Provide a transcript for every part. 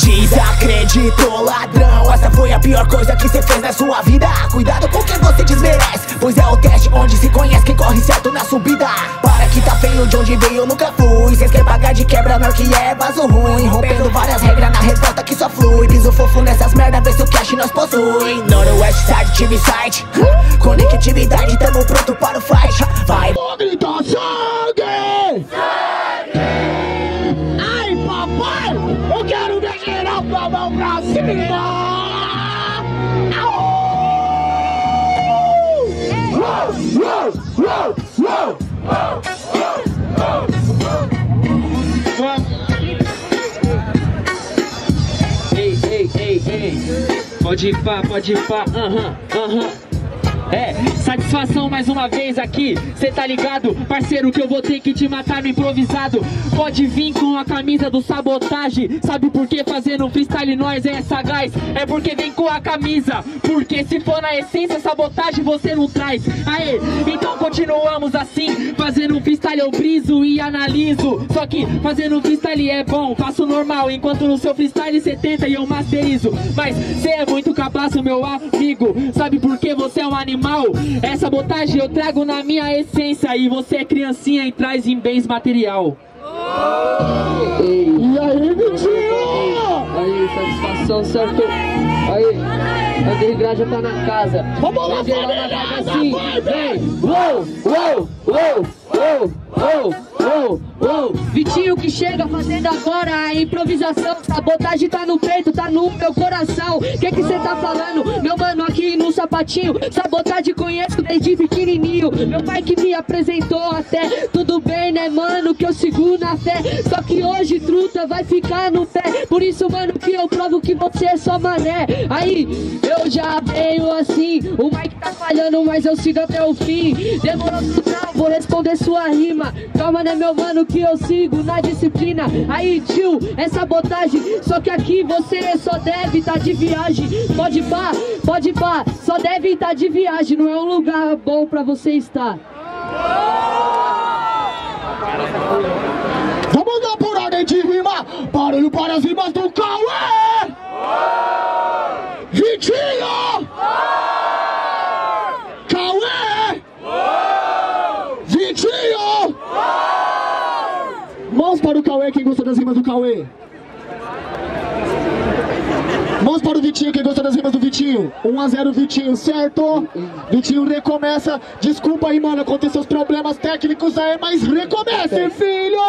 Desacreditou, ladrão. Essa foi a pior coisa que cê fez na sua vida. Cuidado com quem você desmerece, pois é o teste onde se conhece quem corre certo na subida. Para que tá feio, de onde veio eu nunca fui. Cês quer pagar de quebra, não que é vaso ruim. Rompendo várias regras na revolta que só flui. Piso fofo nessas merda, vê se o cash nós possui. Noroeste Side, TV Site, conectividade, tamo pronto para o fight. Vai, vou gritar sangue! Ai, papai, eu quero ver geral com a mão pra cima! Ei, pode ir pá, É, satisfação mais uma vez aqui, cê tá ligado, parceiro, que eu vou ter que te matar no improvisado. Pode vir com a camisa do Sabotagem. Sabe por que fazendo um freestyle nós é sagaz? É porque vem com a camisa, porque se for na essência Sabotagem você não traz. Aê, então continuamos assim, fazendo um freestyle eu briso e analiso. Só que fazendo um freestyle é bom, faço normal, enquanto no seu freestyle cê tenta e eu masterizo. Mas cê é muito cabaço, meu amigo, sabe por que você é um animal? Essa sabotagem eu trago na minha essência e você é criancinha e traz em bens material. E aí, Vitinho? Aí, satisfação, certo? Aí, André Graja tá na casa. Vamos lá, família! Assim, vem! Uou! Vitinho que chega fazendo agora a improvisação. Sabotagem tá no peito, tá no meu coração. Que cê tá falando, meu mano, aqui no sapatinho? Sabotagem conheço desde pequenininho. Meu pai que me apresentou até. Tudo bem, né, mano, que eu sigo na fé. Só que hoje truta vai ficar no pé. Por isso, mano, que eu provo que você é só mané. Aí, eu já venho assim. O Mike tá falhando, mas eu sigo até o fim. Demorou tudo, não, vou responder sua rima. Calma, né, meu mano, que eu sigo na disciplina. Aí, tio, é sabotagem. Só que aqui você só deve tá de viagem. Pode pá, só deve tá de viagem. Não é um lugar bom pra você estar. Vamos dar por ordem de rima. Barulho para as rimas do Cauê! Vitinho! Cauê! Vitinho! Mãos para o Cauê, quem gosta das rimas do Cauê. Mãos para o Vitinho, quem gosta das rimas do Vitinho. 1-0 Vitinho, certo? Vitinho recomeça. Desculpa aí, mano, aconteceu os problemas técnicos aí, mas recomeça, filho!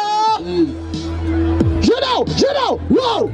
Geral! Uou!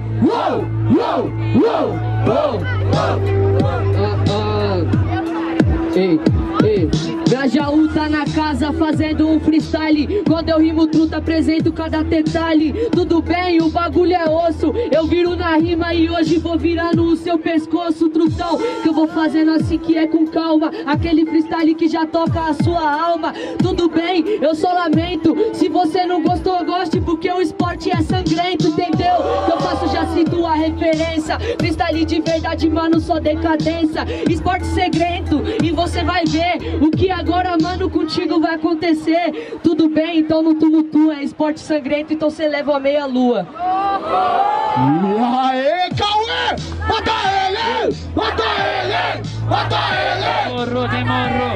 Ei, Grajaú tá na casa fazendo um freestyle. Quando eu rimo truta, apresento cada detalhe. Tudo bem, o bagulho é osso. Eu viro na rima e hoje vou virar no seu pescoço, trutão. Que eu vou fazendo assim que é com calma. Aquele freestyle que já toca a sua alma. Tudo bem, eu só lamento. Se você não gostou, goste, porque o esporte é sangrento, entendeu? Que eu faço, já cito a referência. Freestyle de verdade, mano, só decadência. Esporte segredo, e você vai ver o que agora, mano, contigo vai acontecer. Tudo bem, então no tumultu é esporte sangrento, então você leva a meia lua. E aí, Cauê! Mata ele! Demorou.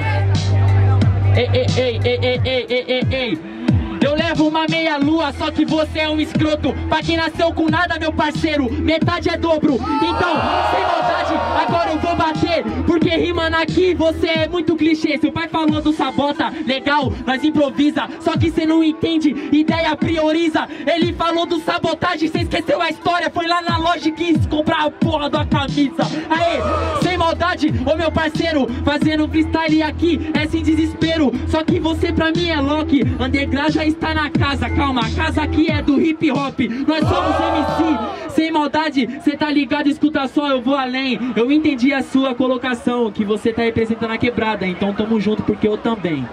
Ei. Eu levo uma meia lua, só que você é um escroto. Pra quem nasceu com nada, meu parceiro, metade é dobro. Então, sem maldade, agora eu vou bater. Porque rimando aqui, você é muito clichê. Seu pai falou do sabota, legal, nós improvisa. Só que cê não entende, ideia prioriza. Ele falou do sabotagem, cê esqueceu a história. Foi lá na loja e quis comprar a porra da camisa. Aê, sem maldade, ô meu parceiro, fazendo freestyle aqui é sem desespero. Só que você pra mim é Loki, underground já está na casa, calma, a casa aqui é do hip hop. Nós somos MC, sem maldade, cê tá ligado, escuta só, eu vou além. Eu entendi a sua colocação, que você tá representando a quebrada, então tamo junto porque eu também.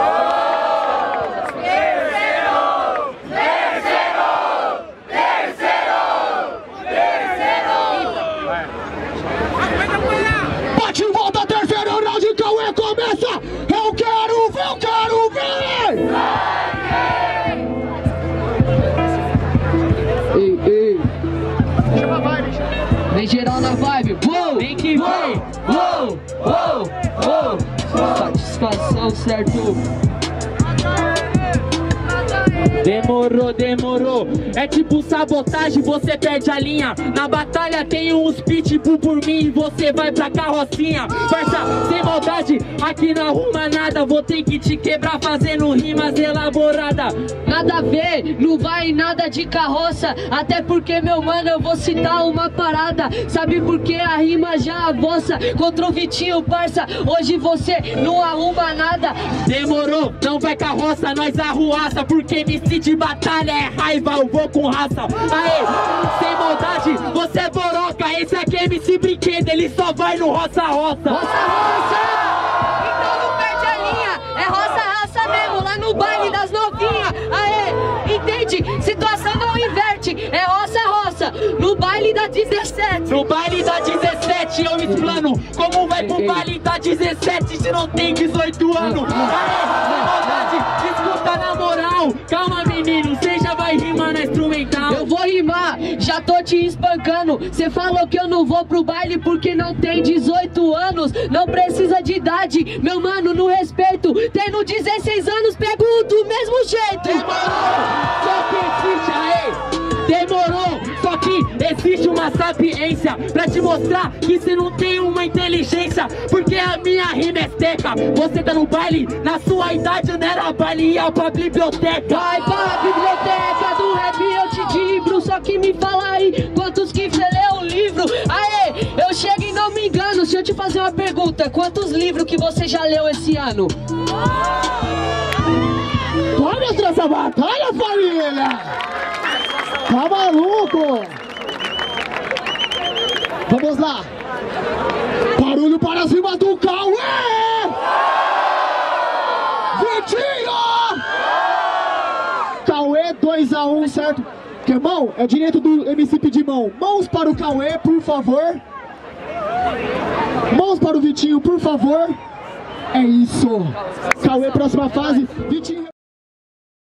Bate e volta, terceiro round, Cauê começa. Eu quero ver! mano, certo? Demorou. É tipo sabotagem, você perde a linha. Na batalha tem uns pitbull por mim e você vai pra carrocinha. Parça, sem maldade, aqui não arruma nada. Vou ter que te quebrar fazendo rimas elaboradas. Nada a ver, não vai nada de carroça. Até porque, meu mano, eu vou citar uma parada. Sabe por que a rima já avança? Contra o Vitinho, parça, hoje você não arruma nada. Demorou, não vai carroça, nós arruaça. Porque MC de batalha é raiva, eu vou com raça. Aê, sem maldade, você é boroca. Esse aqui é MC Brinquedo, ele só vai no roça-roça. Roça-roça! Então não perde a linha, é roça-roça mesmo, lá no baile das novinhas. Aê, entende? Situação não inverte, é roça-roça, no baile da 17. No baile da 17 eu explano. Como vai pro baile da 17 se não tem 18 anos? Aê, sem maldade, escuta na moral. Calma menino, cê já vai rimar na instrumental. Eu vou rimar, já tô te espancando. Cê falou que eu não vou pro baile porque não tem 18 anos. Não precisa de idade, meu mano, no respeito. Tendo 16 anos, pego do mesmo jeito. Só que existe, aê. Demorou, só que existe uma sapiência pra te mostrar que você não tem uma inteligência. Porque a minha rima é seca. Você tá no baile, na sua idade não era baile, ia pra biblioteca. Vai pra biblioteca do rap, eu te digo. Só que me fala aí, quantos que você leu o livro? Aê, eu chego e não me engano. Se eu te fazer uma pergunta, quantos livros que você já leu esse ano? Pode mostrar essa batalha, família! Tá maluco? Vamos lá! Barulho para cima do Cauê! Vitinho! Cauê 2-1, certo? Que mão? É direito do MC pedir mão. Mãos para o Cauê, por favor. Mãos para o Vitinho, por favor. É isso. Cauê, próxima fase. Vitinho.